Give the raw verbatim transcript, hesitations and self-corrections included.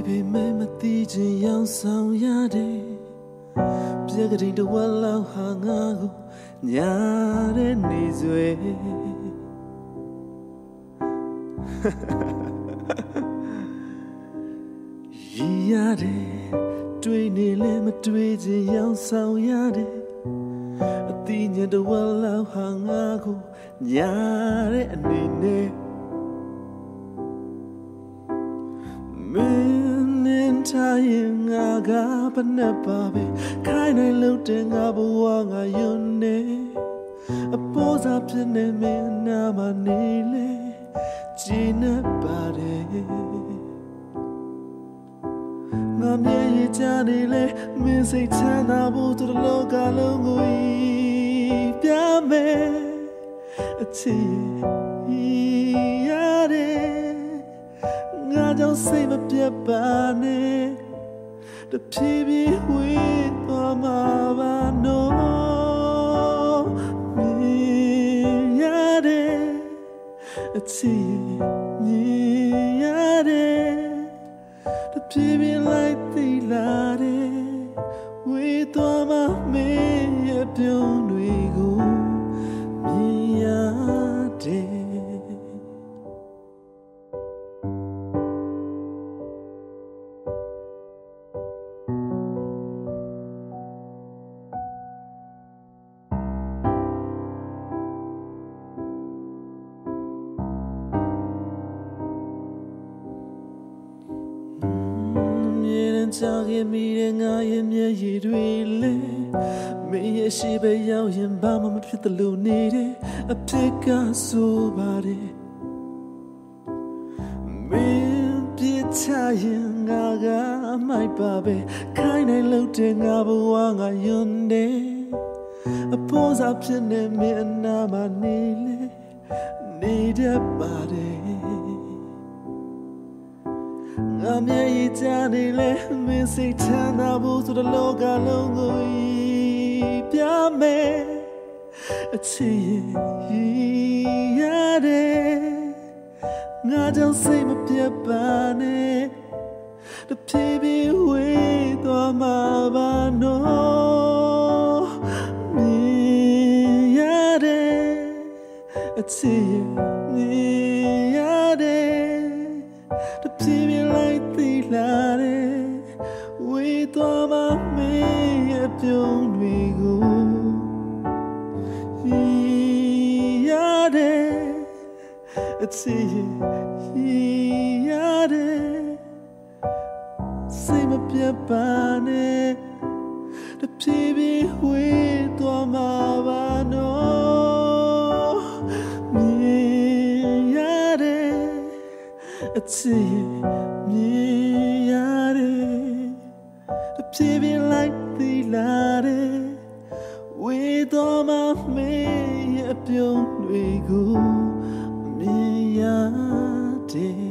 ပေမဲ့မသိချင်ရောင်ဆောင်ရတယ်ပြက်ကလေးတစ်ဝက်လောက်ဟာငါကိုညာတဲ့နေစွဲရည်ရတယ်တွေးနေလဲမတွေးချင်ရောင်ဆောင်ရတယ်အတိညာတစ်ဝက်လောက်ဟာငါကိုညာတဲ့အနေနဲ့မင်းနဲ့ထားရင်ငါကဘယ်နဲ့ပါပဲခိုင်းနိုင်လို့တဲ့ငါဘဝငါယွန်းနေအပေါ်စားဖြစ်နေမင်းနာမနေလေကြည်နေပါတယ်ငါမျက်ရည်ကျနေလေမင်းစိတ်ချမ်းသာဖို့သူတို့လောကလုံးကိုပြမယ်အချစ်ရတယ်ငါကြောင့်စိတ်မပြတ်ပါနဲ့တဖြည်းဖြည်းဝေးသွားမှာပါနော်မြင်ရတယ်အချစ်မြင်ရတယ်တဖြည်းဖြည်းလိုက်သိလာတယ်ဝေးသွားမှာမင်းရဲ့ပြုံးတွေကိုမြင်ရတယ်ကြာခဲ့မိတဲ့ငါရဲ့မျက်ရည်တွေလေမင်းရဲ့ရှိပဲရောက်ရင်ဘာမှမဖြစ်သလိုနေတယ်အဖြစ်ကဆိုပါတယ်မင်းပြချရင်ငါကအမိုက်ပါပဲခိုင်းနိုင်လို့တဲ့ငါဘဝငါယွန်းနေအပေါ်စားဖြစ်နေမင်းအနာမနေလေနေတတ်ပါတယ်ငါမျက်ရည်ကျနေလေမင်းစိတ်ချမ်းသာဖို့ဆိုတဲ့လောကလုံးကိုပြမယ်အချစ်ရတယ်ငါကြောင့်စိတ်မပြတ်ပါနဲ့တဖြည်းဖြည်းဝေးသွားမှာပါနော်မြင်ရတယ်အချစ်မြင်ရတယ်တဖြည်းဖြည်းလိုက်သိလာတယ်ဝေးသွားမှာမင်းရဲ့ပြုံးတွေကိုရတယ်အချစ်ရတယ်စိတ်မပြတ်ပါနဲ့တဖြည်းဖြည်းဝေးသွားမှာပါနော်မြင်ရတယ်အချစ်မြင်ရတယ်တဖြည်းဖြည်းလိုက်သိလာတယ်ဝေးသွားမှာမင်းရဲ့ပြုံးတွေကိုမြင်ရတယ်